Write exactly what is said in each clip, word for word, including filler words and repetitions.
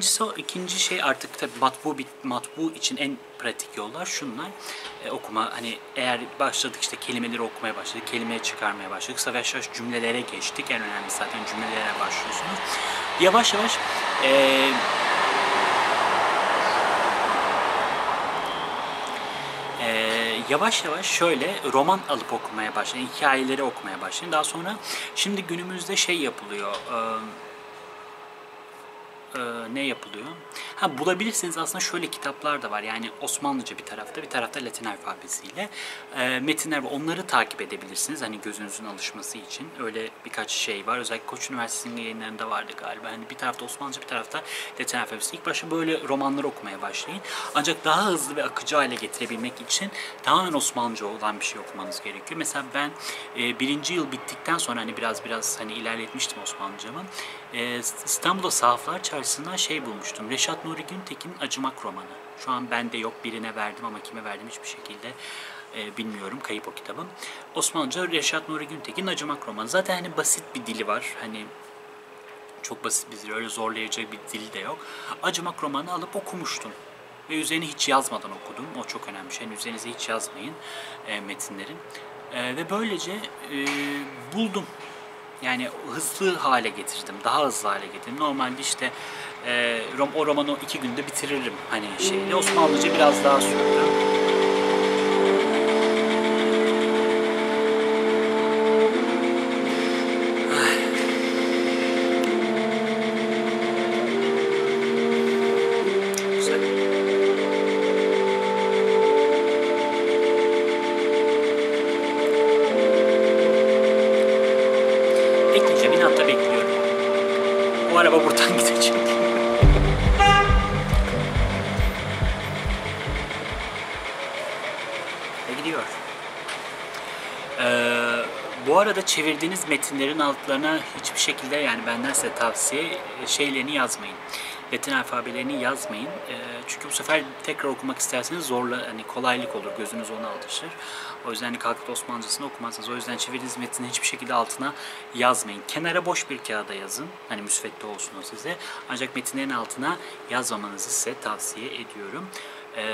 İkincisi, ikinci şey artık tabii matbu, matbu için en pratik yollar şunlar. E, okuma, hani eğer başladık işte kelimeleri okumaya başladık, kelimeye çıkarmaya başladık. Yavaş yavaş cümlelere geçtik. En önemli zaten cümlelere başlıyorsunuz. Yavaş yavaş e, yavaş yavaş şöyle roman alıp okumaya başlayın, hikayeleri okumaya başlayın. Daha sonra şimdi günümüzde şey yapılıyor. E, Ee, ne yapılıyor? Ha, bulabilirsiniz aslında şöyle kitaplar da var. Yani Osmanlıca bir tarafta, bir tarafta Latin alfabesiyle e, metinler var. Onları takip edebilirsiniz. Hani gözünüzün alışması için. Öyle birkaç şey var. Özellikle Koç Üniversitesi'nin yayınlarında vardı galiba. Hani bir tarafta Osmanlıca, bir tarafta Latin alfabesi. İlk başta böyle romanları okumaya başlayın. Ancak daha hızlı ve akıcı hale getirebilmek için tamamen Osmanlıca olan bir şey okumanız gerekiyor. Mesela ben e, birinci yıl bittikten sonra hani biraz biraz hani ilerletmiştim Osmanlıcamı. E, İstanbul'da Sahaflar Çarşısı'ndan şey bulmuştum. Reşat Nuri Güntekin'in Acımak romanı. Şu an bende yok, birine verdim ama kime verdim hiçbir şekilde e, bilmiyorum. Kayıp o kitabım. Osmanlıca Reşat Nuri Güntekin'in Acımak romanı. Zaten hani basit bir dili var. Hani çok basit bir dil, öyle zorlayacak bir dili de yok. Acımak romanı alıp okumuştum. Ve üzerine hiç yazmadan okudum. O çok önemli bir şey. Yani üzerinize hiç yazmayın e, metinlerin. E, ve böylece e, buldum. Yani hızlı hale getirdim, daha hızlı hale getirdim. Normalde işte e, o romanı iki günde bitiririm hani şeyde. Osmanlıca biraz daha sürdü. Bu araba buradan gidecek. Ve gidiyor. Ee, bu arada çevirdiğiniz metinlerin altlarına hiçbir şekilde, yani benden size tavsiye, şeylerini yazmayın. Latin alfabelerini yazmayın. E, çünkü bu sefer tekrar okumak isterseniz zorla, hani kolaylık olur, gözünüz ona alışır. O yüzden hani kalkıp Osmanlıcasını okumazsınız. O yüzden çevirdiğiniz metni hiçbir şekilde altına yazmayın. Kenara boş bir kağıda yazın. Hani müsvedde olsun o size. Ancak metinlerin altına yazmamanızı size tavsiye ediyorum. E,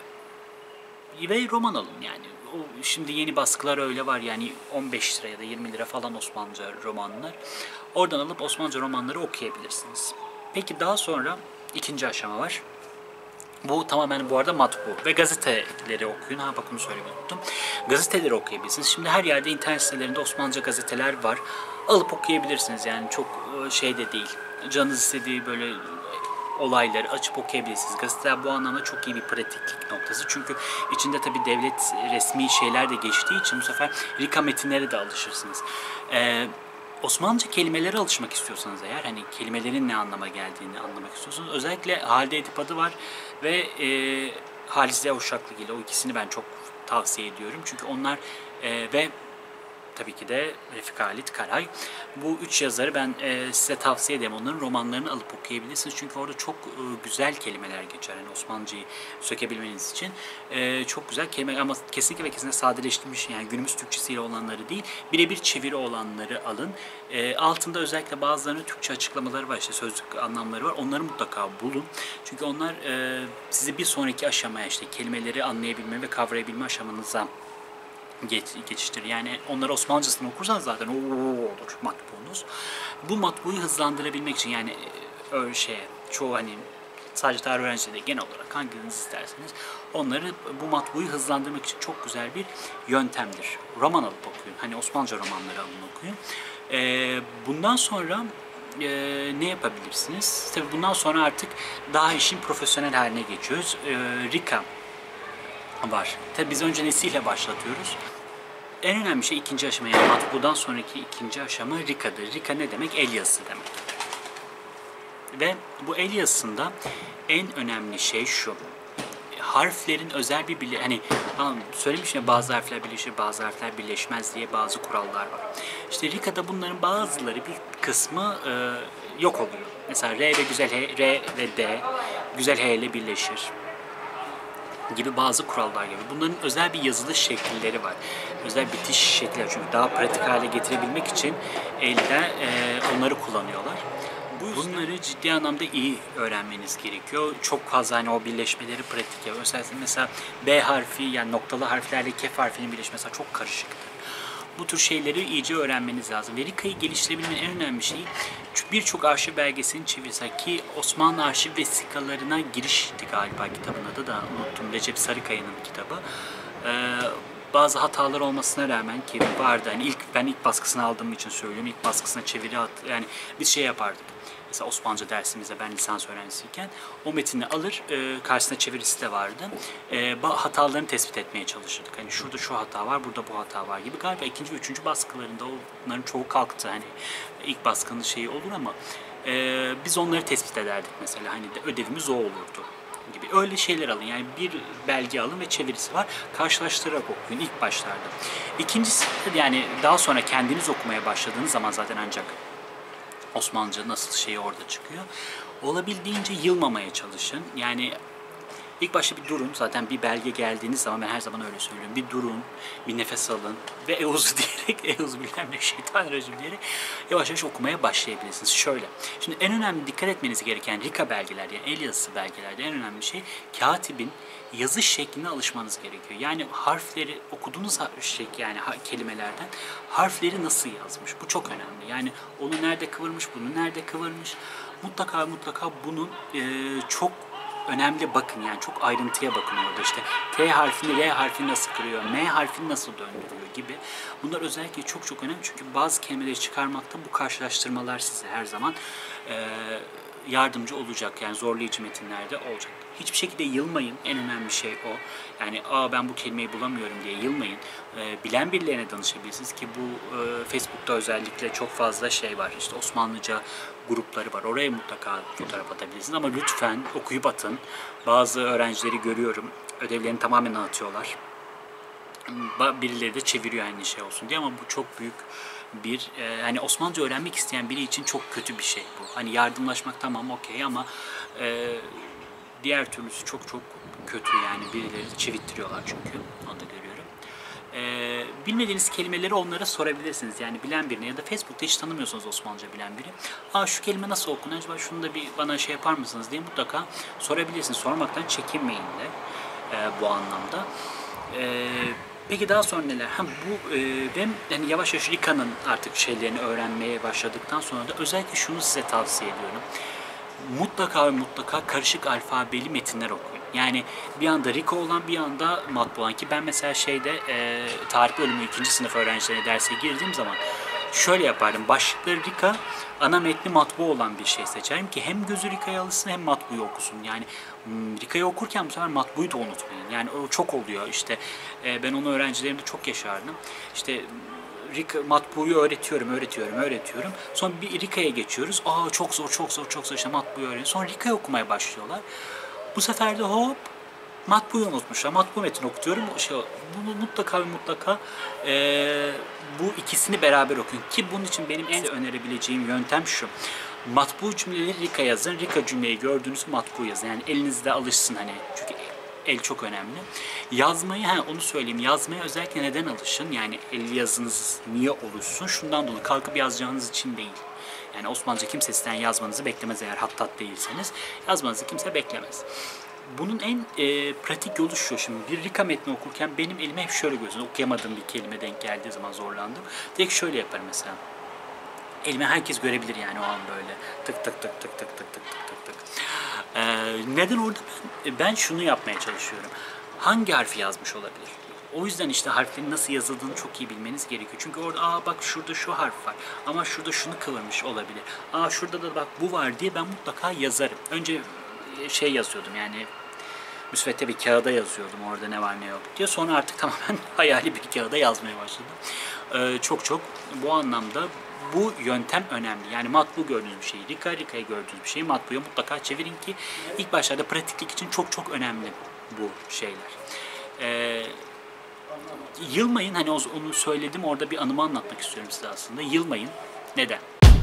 ve roman alın yani. O, şimdi yeni baskılar öyle var yani on beş lira ya da yirmi lira falan Osmanlıca romanlar. Oradan alıp Osmanlıca romanları okuyabilirsiniz. Peki daha sonra ikinci aşama var. Bu tamamen bu arada matbu ve gazeteleri okuyun. Ha bak bunu söylemeyi unuttum. Gazeteleri okuyabilirsiniz. Şimdi her yerde internet sitelerinde Osmanlıca gazeteler var. Alıp okuyabilirsiniz yani çok şey de değil. Canınız istediği böyle olayları açıp okuyabilirsiniz. Gazeteler bu anlamda çok iyi bir pratiklik noktası. Çünkü içinde tabii devlet resmi şeyler de geçtiği için bu sefer Rika metinlere de alışırsınız. Ee, Osmanlıca kelimelere alışmak istiyorsanız eğer, hani kelimelerin ne anlama geldiğini anlamak istiyorsanız, özellikle Halide Edip adı var ve e, Halis Ziya Uşaklıgil, o ikisini ben çok tavsiye ediyorum. Çünkü onlar e, ve tabii ki de Refik Halit Karay. Bu üç yazarı ben e, size tavsiye ederim. Onların romanlarını alıp okuyabilirsiniz. Çünkü orada çok e, güzel kelimeler geçer. Yani Osmanlıcayı sökebilmeniz için. E, çok güzel kelimeler ama kesinlikle ve kesinlikle sadeleştirilmiş, yani günümüz Türkçesiyle olanları değil, birebir çeviri olanları alın. E, altında özellikle bazılarının Türkçe açıklamaları var, işte sözlük anlamları var. Onları mutlaka bulun. Çünkü onlar e, sizi bir sonraki aşamaya, işte kelimeleri anlayabilme ve kavrayabilme aşamanıza Geç, geçiştir. Yani onları Osmanlıcasını okursanız zaten o olur matbuunuz. Bu matbuyu hızlandırabilmek için, yani öyle şey, çoğu hani sadece tarih öğrencileri de genel olarak hanginiz isterseniz onları, bu matbuyu hızlandırmak için çok güzel bir yöntemdir. Roman alıp okuyun. Hani Osmanlıca romanları alın okuyun. Ee, bundan sonra e, ne yapabilirsiniz? Tabii bundan sonra artık daha işin profesyonel haline geçiyoruz. Ee, Rika var. Tabii biz önce nesiyle başlatıyoruz? En önemli şey ikinci aşama, yani matbudan sonraki ikinci aşama Rika'dır. Rika ne demek? El yazısı demek. Ve bu el yazısında en önemli şey şu: harflerin özel bir birleşimi, hani söylemiştim ya, bazı harfler birleşir, bazı harfler birleşmez diye bazı kurallar var. İşte Rika'da bunların bazıları, bir kısmı e, yok oluyor. Mesela R ve güzel H, R ve D güzel H ile birleşir gibi bazı kurallar gibi. Bunların özel bir yazılış şekilleri var. Özel bitiş şekilleri. Çünkü daha pratik hale getirebilmek için elde e, onları kullanıyorlar. Bunları ciddi anlamda iyi öğrenmeniz gerekiyor. Çok fazla hani o birleşmeleri pratik yapıyor. Özellikle mesela B harfi, yani noktalı harflerle kef harfinin birleşmesi mesela çok karışıktır. Bu tür şeyleri iyice öğrenmeniz lazım. Ve Rika'yı geliştirebilmenin en önemli şeyi birçok arşiv belgesini çevirse ki Osmanlı arşiv vesikalarına girişti galiba kitabın adı da unuttum. Recep Sarıkaya'nın kitabı. Ee, bazı hatalar olmasına rağmen ki vardı. Hani ilk ben ilk baskısını aldığım için söylüyorum. İlk baskısına çeviri at, yani biz şey yapardık. Mesela Osmanlıca dersimizde ben lisans öğrencisiyken o metni alır, e, karşısında çevirisi de vardı. E, hatalarını tespit etmeye çalışırdık. Hani şurada şu hata var, burada bu hata var gibi. Galiba ikinci ve üçüncü baskılarında onların çoğu kalktı. Hani ilk baskının şeyi olur ama e, biz onları tespit ederdik mesela. Hani de ödevimiz o olurdu gibi. Öyle şeyler alın. Yani bir belge alın ve çevirisi var. Karşılaştırarak okuyun ilk başlarda. İkincisi yani daha sonra kendiniz okumaya başladığınız zaman zaten ancak Osmanlıca nasıl şeyi orada çıkıyor. Olabildiğince yılmamaya çalışın. Yani ilk başta bir durun. Zaten bir belge geldiğiniz zaman ben her zaman öyle söylüyorum. Bir durun, bir nefes alın ve euzu diyerek, euzu bilmem ne şeytanirracim diyerek yavaş yavaş okumaya başlayabilirsiniz. Şöyle. Şimdi en önemli dikkat etmeniz gereken Rika belgeler, yani el yazısı belgelerde en önemli şey katibin yazış şekline alışmanız gerekiyor. Yani harfleri okuduğunuz şey yani kelimelerden harfleri nasıl yazmış? Bu çok önemli. Yani onu nerede kıvırmış, bunu nerede kıvırmış? Mutlaka mutlaka bunun e, çok önemli bakın, yani çok ayrıntıya bakın orada. İşte T harfini L harfini nasıl kırıyor, M harfini nasıl döndürüyor gibi. Bunlar özellikle çok çok önemli çünkü bazı kelimeleri çıkarmakta bu karşılaştırmalar size her zaman e, yardımcı olacak. Yani zorlayıcı metinlerde olacak. Hiçbir şekilde yılmayın. En önemli şey o. Yani aa ben bu kelimeyi bulamıyorum diye yılmayın. E, bilen birilerine danışabilirsiniz ki bu e, Facebook'ta özellikle çok fazla şey var. İşte Osmanlıca grupları var. Oraya mutlaka fotoğraf atabilirsiniz ama lütfen okuyup atın. Bazı öğrencileri görüyorum. Ödevlerini tamamen atıyorlar. Birileri de çeviriyor aynı şey olsun diye ama bu çok büyük bir e, hani Osmanlıca öğrenmek isteyen biri için çok kötü bir şey bu. Hani yardımlaşmak tamam okey ama e, diğer türlüsü çok çok kötü, yani birileri çevittiriyorlar çünkü onu da görüyorum. E, bilmediğiniz kelimeleri onlara sorabilirsiniz. Yani bilen birine ya da Facebook'ta hiç tanımıyorsanız Osmanlıca bilen biri. Aa şu kelime nasıl okunuyor acaba, şunu da bir bana şey yapar mısınız diye mutlaka sorabilirsiniz. Sormaktan çekinmeyin de e, bu anlamda. E, Peki daha sonra neler? Ha, bu e, ben yani yavaş yavaş Rika'nın artık şeylerini öğrenmeye başladıktan sonra da özellikle şunu size tavsiye ediyorum. Mutlaka ve mutlaka karışık alfabeli metinler okuyun. Yani bir anda Rika olan bir anda matbu olan, ki ben mesela şeyde e, tarih bölümü ikinci sınıf öğrencilerine derse girdiğim zaman şöyle yapardım. Başlıkları Rika, ana metni matbu olan bir şey seçerim ki hem gözü Rika'ya alışsın hem matbuyu okusun. Yani Rika'yı okurken bu sefer matbuyu da unutmayın. Yani o çok oluyor işte. E, ben onu öğrencilerimde çok yaşardım. İşte Rika, matbuyu öğretiyorum, öğretiyorum, öğretiyorum. Sonra bir Rika'ya geçiyoruz. Aa çok zor, çok zor, çok zor işte matbuyu öğreniyor. Sonra Rika'yı okumaya başlıyorlar. Bu sefer de hop matbuyu unutmuşlar. Matbu metin okutuyorum. Şey, bunu mutlaka ve mutlaka e, bu ikisini beraber okuyun. Ki bunun için benim en önerebileceğim yöntem şu. Matbu cümleleri Rika yazın. Rika cümleyi gördüğünüz matbu yazın. Yani elinizde alışsın hani. Çünkü el çok önemli. Yazmayı, ha onu söyleyeyim. Yazmaya özellikle neden alışın? Yani el yazınız niye oluşsun? Şundan dolayı kalkıp yazacağınız için değil. Yani Osmanlıca kimse sizden yazmanızı beklemez eğer hattat değilseniz. Yazmanızı kimse beklemez. Bunun en e, pratik yolu şu. Şimdi bir Rika metni okurken benim elime hep şöyle gözüm. Okuyamadığım bir kelime denk geldiği zaman zorlandım. Direkt şöyle yaparım mesela. Elime herkes görebilir yani o an böyle. Tık tık tık tık tık tık tık tık tık. Ee, neden orada ben, ben şunu yapmaya çalışıyorum. Hangi harfi yazmış olabilir? O yüzden işte harflerin nasıl yazıldığını çok iyi bilmeniz gerekiyor. Çünkü orada aa bak şurada şu harf var ama şurada şunu kıvırmış olabilir. Aa şurada da bak bu var diye ben mutlaka yazarım. Önce şey yazıyordum yani müsvedde bir kağıda yazıyordum orada ne var ne yok diye. Sonra artık tamamen hayali bir kağıda yazmaya başladım. Ee, çok çok bu anlamda bu yöntem önemli. Yani matbu gördüğünüz bir şeyi, Rika, Rika'yı gördüğünüz bir şeyi matbuya mutlaka çevirin ki ilk başlarda pratiklik için çok çok önemli bu şeyler. Ee, yılmayın, hani onu söyledim, orada bir anımı anlatmak istiyorum size aslında. Yılmayın. Neden?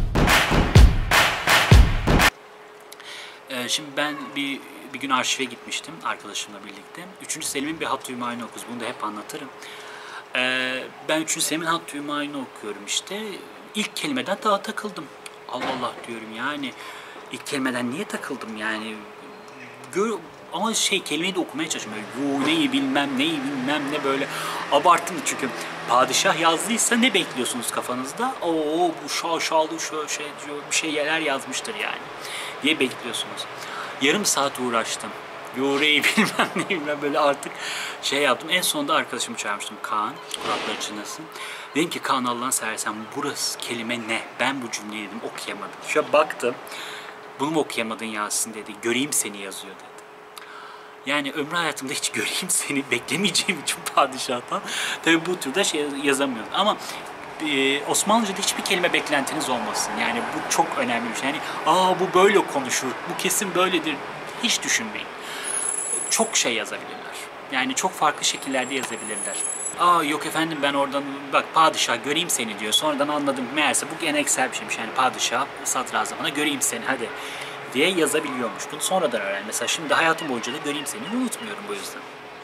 Ee, şimdi ben bir bir gün arşive gitmiştim arkadaşımla birlikte. Üçüncü Selim'in bir hat hümayunu okuyoruz. Bunu da hep anlatırım. Ee, ben üçüncü Selim'in hat hümayunu okuyorum işte. İlk kelimeden daha takıldım. Allah Allah diyorum yani. İlk kelimeden niye takıldım yani? Gör, ama şey kelimeyi de okumaya çalışıyorum. Böyle, yu neyi bilmem neyi bilmem ne böyle abarttım çünkü padişah yazdıysa ne bekliyorsunuz kafanızda? Oo bu şaşalı şöyle şey diyor bir şeyler yazmıştır yani diye bekliyorsunuz. Yarım saat uğraştım. Yureyi bilmem ne bilmem böyle artık şey yaptım. En sonunda arkadaşımı çağırmıştım Kaan. Kulakları çınlasın. Dedim ki Kaan Allah'ını seversen burası kelime ne? Ben bu cümleyi dedim okuyamadım. Şöyle baktım. Bunu mu okuyamadın Yasin dedi. Göreyim seni yazıyor dedi. Yani ömrü hayatımda hiç göreyim seni beklemeyeceğim için padişahtan. Tabii bu türde şey yazamıyorum. Ama e, Osmanlıca'da hiçbir kelime beklentiniz olmasın. Yani bu çok önemli bir şey. Yani aa bu böyle konuşur, bu kesin böyledir. Hiç düşünmeyin. Çok şey yazabilirler. Yani çok farklı şekillerde yazabilirler. Aa yok efendim ben oradan bak padişah göreyim seni diyor. Sonradan anladım meğerse bu geleneksel bir şeymiş. Yani padişah sadrazamına göreyim seni hadi diye yazabiliyormuş. Bunu sonradan öğrendim. Mesela şimdi hayatım boyunca da göreyim seni unutmuyorum bu yüzden.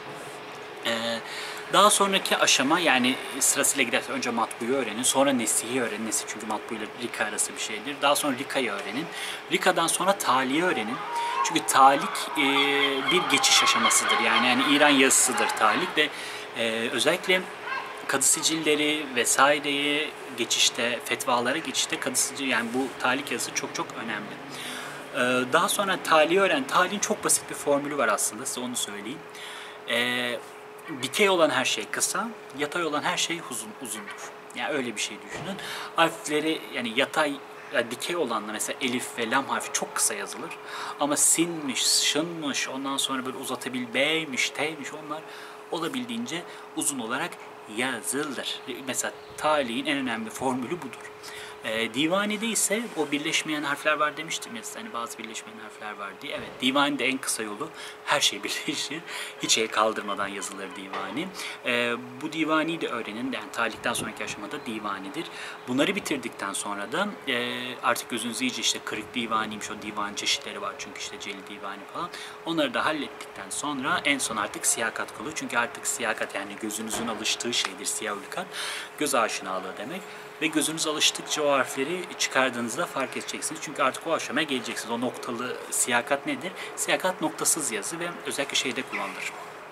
Ee, daha sonraki aşama yani sırasıyla giderse önce matbuyu öğrenin, sonra nesihi öğrenin. Nesih çünkü matbuyla Rika arası bir şeydir. Daha sonra Rika'yı öğrenin. Rika'dan sonra taliyi öğrenin. Çünkü talik e, bir geçiş aşamasıdır. Yani, yani İran yazısıdır talik ve e, özellikle kadı sicilleri vesaireyi geçişte, fetvalara geçişte kadı sicil yani bu talik yazısı çok çok önemli. Ee, daha sonra taliyi öğren. Talihin çok basit bir formülü var aslında size onu söyleyeyim. Ee, dikey olan her şey kısa, yatay olan her şey uzun uzundur. Yani öyle bir şey düşünün. Harfleri yani yatay yani dikey olanla mesela elif ve lam harfi çok kısa yazılır. Ama sinmiş, şınmış, ondan sonra böyle uzatabil b'ymiş, t'ymiş onlar olabildiğince uzun olarak yazılır. Mesela talihin en önemli formülü budur. E, divanide ise o birleşmeyen harfler var demiştim ya hani bazı birleşmeyen harfler var diye. Evet divanide en kısa yolu her şey birleşir. Hiç el kaldırmadan yazılır divani. E, bu divani de öğrenin. Yani talikten sonraki aşamada divanidir. Bunları bitirdikten sonra da e, artık gözünüz iyice işte kırık divaniymiş o divan çeşitleri var çünkü işte celi divani falan. Onları da hallettikten sonra en son artık siyakat kalıyor. Çünkü artık siyakat yani gözünüzün alıştığı şeydir siyahülkat. Göz aşinalığı demek. Ve gözünüz alıştıkça o harfleri çıkardığınızda fark edeceksiniz. Çünkü artık o aşamaya geleceksiniz. O noktalı siyakat nedir? Siyakat noktasız yazı ve özellikle şeyde kullanılır.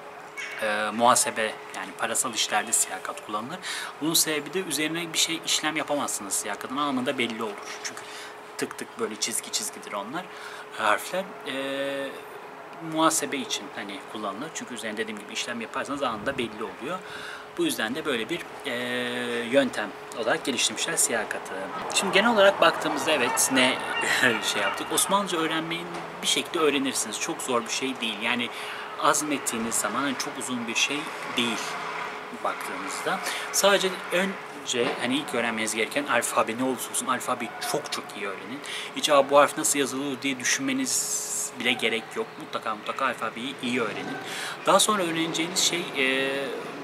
Ee, muhasebe yani parasal işlerde siyakat kullanılır. Bunun sebebi de üzerine bir şey işlem yapamazsınız siyakatın anında belli olur. Çünkü tık tık böyle çizgi çizgidir onlar harfler. Ee, muhasebe için hani kullanılır. Çünkü üzerine dediğim gibi işlem yaparsanız anında belli oluyor. Bu yüzden de böyle bir e, yöntem olarak geliştirmişler siyakatı. Şimdi genel olarak baktığımızda evet ne şey yaptık. Osmanlıca öğrenmeyi bir şekilde öğrenirsiniz. Çok zor bir şey değil. Yani azmettiğiniz zaman yani çok uzun bir şey değil baktığınızda. Sadece önce hani ilk öğrenmeniz gereken alfabe ne olursa olsun alfabeyi çok çok iyi öğrenin. Hiç bu harf nasıl yazılıyor diye düşünmeniz bile gerek yok. Mutlaka mutlaka alfabeyi iyi öğrenin. Daha sonra öğreneceğiniz şey e,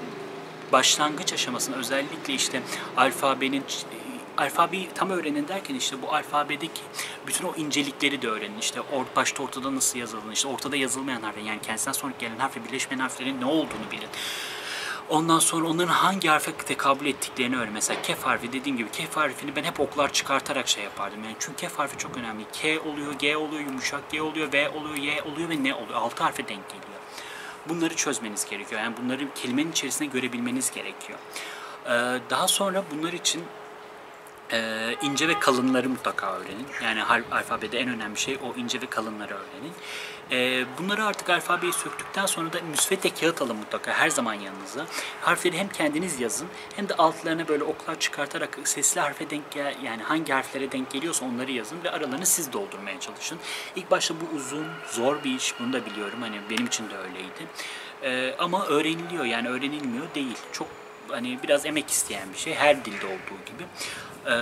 başlangıç aşamasında özellikle işte alfabenin alfabeyi tam öğrenin derken işte bu alfabedeki bütün o incelikleri de öğrenin. İşte or, başta ortada nasıl yazıldığını, işte ortada yazılmayan harfler yani kendisinden sonra gelen harfle birleşmeyen harflerin ne olduğunu bilin. Ondan sonra onların hangi harfe tekabül ettiklerini öğren. Mesela kef harfi dediğim gibi kef harfini ben hep oklar çıkartarak şey yapardım. Yani çünkü kef harfi çok önemli. K oluyor, G oluyor, yumuşak G oluyor, V oluyor, Y oluyor ve ne oluyor. Altı harfe denk geliyor. Bunları çözmeniz gerekiyor. Yani bunları kelimenin içerisinde görebilmeniz gerekiyor. Ee, daha sonra bunlar için e, ince ve kalınları mutlaka öğrenin. Yani alfabede en önemli şey o ince ve kalınları öğrenin. E, bunları artık alfabeyi söktükten sonra da müsvedde kağıt alın mutlaka her zaman yanınıza. Harfleri hem kendiniz yazın hem de altlarına böyle oklar çıkartarak sesli harfe denk gel yani hangi harflere denk geliyorsa onları yazın ve aralarını siz doldurmaya çalışın. İlk başta bu uzun, zor bir iş. Bunu da biliyorum. Hani benim için de öyleydi. E, ama öğreniliyor yani öğrenilmiyor değil. Çok hani biraz emek isteyen bir şey. Her dilde olduğu gibi. Ee,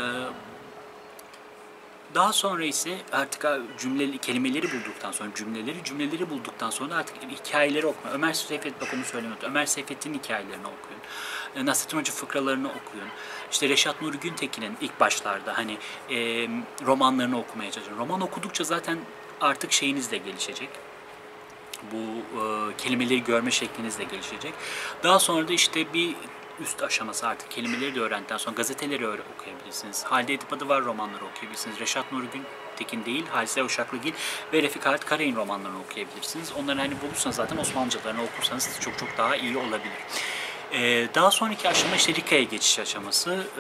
daha sonra ise artık cümleli kelimeleri bulduktan sonra cümleleri cümleleri bulduktan sonra artık hikayeleri okuma. Ömer Seyfet bak onu söylemedim. Ömer Seyfet'in hikayelerini okuyun. Nasrettin Hoca fıkralarını okuyun. İşte Reşat Nuri Güntekin'in ilk başlarda hani e, romanlarını okumaya çalışın. Roman okudukça zaten artık şeyiniz de gelişecek. Bu e, kelimeleri görme şekliniz de gelişecek. Daha sonra da işte bir üst aşaması artık. Kelimeleri de öğrendikten sonra gazeteleri öğre- okuyabilirsiniz. Halide Edip Adı var romanları okuyabilirsiniz. Reşat Nuri Güntekin değil, Halise Uşaklıgil ve Refik Halit Karay'ın romanlarını okuyabilirsiniz. Onları hani bulursanız zaten Osmanlıcalarını okursanız çok çok daha iyi olabilir. Ee, daha sonraki aşama işte Rika'ya geçiş aşaması. Ee,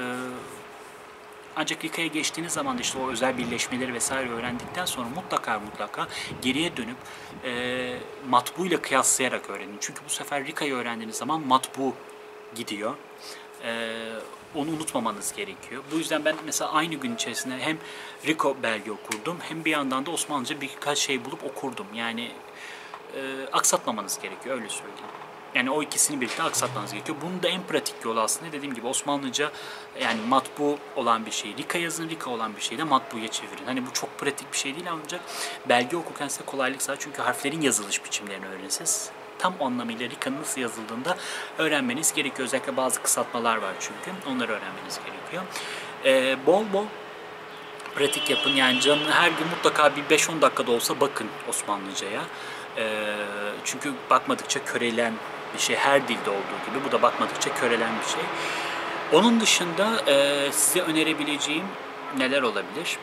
Ancak Rika'ya geçtiğiniz zaman da işte o özel birleşmeleri vesaire öğrendikten sonra mutlaka mutlaka geriye dönüp e, matbuuyla kıyaslayarak öğrenin. Çünkü bu sefer Rika'yı öğrendiğiniz zaman matbu gidiyor. E, onu unutmamanız gerekiyor. Bu yüzden ben mesela aynı gün içerisinde hem Riko belge okurdum hem bir yandan da Osmanlıca birkaç şey bulup okurdum. Yani e, aksatmamanız gerekiyor, öyle söyleyeyim. Yani o ikisini birlikte aksatmanız gerekiyor. Bunun da en pratik yolu aslında dediğim gibi Osmanlıca, yani matbu olan bir şey. Rika yazın, Rika olan bir şeyi de matbuya çevirin. Hani bu çok pratik bir şey değil ancak belge okurken size kolaylık sağlar. Çünkü harflerin yazılış biçimlerini öğrenirsiniz. Tam anlamıyla Rika'nın nasıl yazıldığında öğrenmeniz gerekiyor. Özellikle bazı kısaltmalar var çünkü. Onları öğrenmeniz gerekiyor. Ee, bol bol pratik yapın. Yani canın her gün mutlaka bir beş on dakikada olsa bakın Osmanlıca'ya. Ee, çünkü bakmadıkça körelen bir şey, her dilde olduğu gibi bu da bakmadıkça körelen bir şey. Onun dışında e, size önerebileceğim neler olabilir?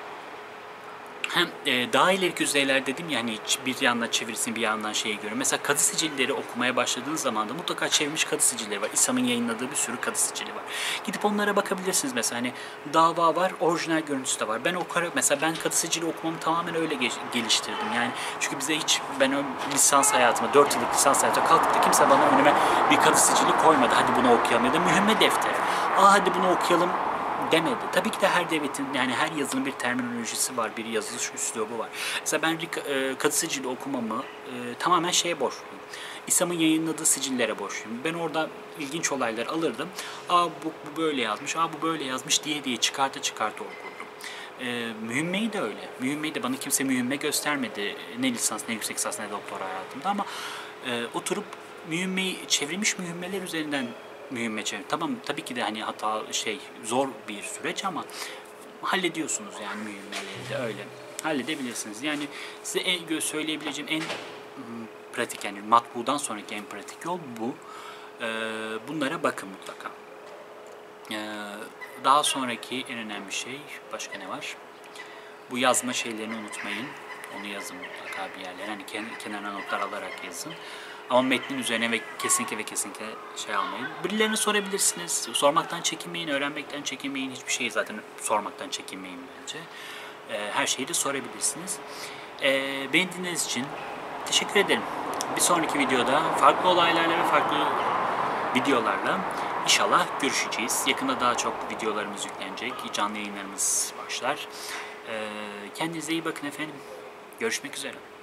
Hem e, daha ileriki düzeyler dedim ya, hani bir yandan çevirisini bir yandan şeyi görün. Mesela kadı sicilleri okumaya başladığınız zaman da mutlaka çevrilmiş kadı sicilleri var. İSAM'ın yayınladığı bir sürü kadı sicili var. Gidip onlara bakabilirsiniz mesela, hani dava var, orijinal görüntüsü de var. Ben okuyarak mesela ben kadı sicili okumamı tamamen öyle geliştirdim. Yani çünkü bize hiç, ben o lisans hayatıma, dört yıllık lisans hayatıma kalkıp da kimse bana önüme bir kadı sicili koymadı. Hadi bunu okuyalım ya da mühimme defteri. Aa hadi bunu okuyalım demedi. Tabii ki de her devletin, yani her yazının bir terminolojisi var, bir yazılış üslubu var. Mesela ben e, kadı sicili okumamı e, tamamen şeye borçluyum. İSAM'ın yayınladığı sicillere borçluyum. Ben orada ilginç olaylar alırdım. Aa bu, bu böyle yazmış, aa bu böyle yazmış diye diye çıkarta çıkarta okurdum. E, mühimmeyi de öyle. Mühimmeyi de bana kimse mühimme göstermedi. Ne lisans, ne yüksek lisans, ne doktora hayatımda ama e, oturup mühimmeyi, çevrilmiş mühimmeler üzerinden mühimme çevir. Tamam, tabii ki de hani hata şey zor bir süreç ama hallediyorsunuz yani mühimmeleri de öyle. Halledebilirsiniz. Yani size en, söyleyebileceğim en pratik, yani matbudan sonraki en pratik yol bu. Ee, bunlara bakın mutlaka. Ee, daha sonraki en önemli şey başka ne var? Bu yazma şeylerini unutmayın. Onu yazın mutlaka bir yerlere. Hani kenarına notlar alarak yazın. Ama metnin üzerine ve kesinlikle ve kesinlikle şey almayın. Birilerine sorabilirsiniz. Sormaktan çekinmeyin, öğrenmekten çekinmeyin. Hiçbir şeyi zaten sormaktan çekinmeyin bence. Ee, her şeyi de sorabilirsiniz. Ee, beni dinlediğiniz için teşekkür ederim. Bir sonraki videoda farklı olaylarla ve farklı videolarla inşallah görüşeceğiz. Yakında daha çok videolarımız yüklenecek. Canlı yayınlarımız başlar. Ee, kendinize iyi bakın efendim. Görüşmek üzere.